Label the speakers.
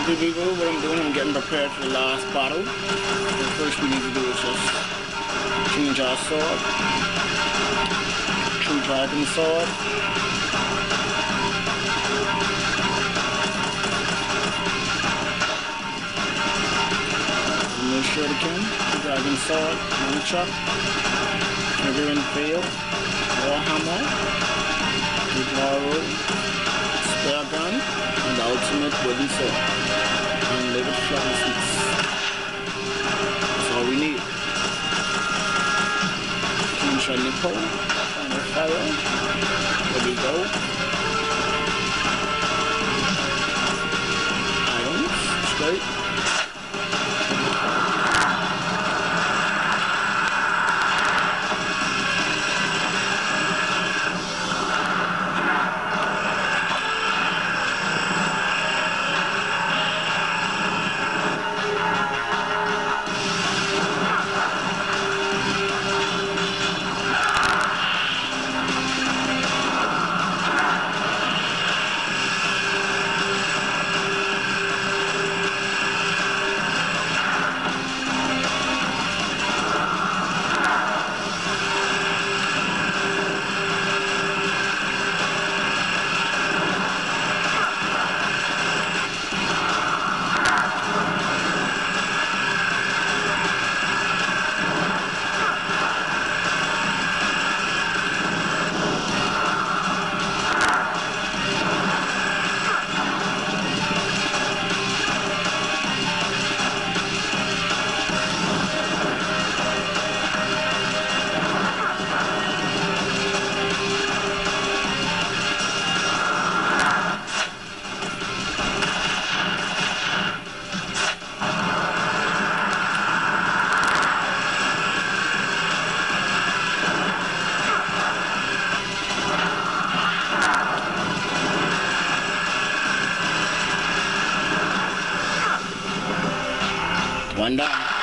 Speaker 1: Alright people, what I'm doing, I'm getting prepared for the last battle. The first we need to do is just change our sword. True Dragon sword. No shuriken, True Dragon sword, nunchuck, trigger and fail, warhammer, Guitar, spare gun, and the ultimate wooden sword. Unlimited flawlessness. That's all we need. Clinch our nipple, final fire. There we go. Items, straight. One down.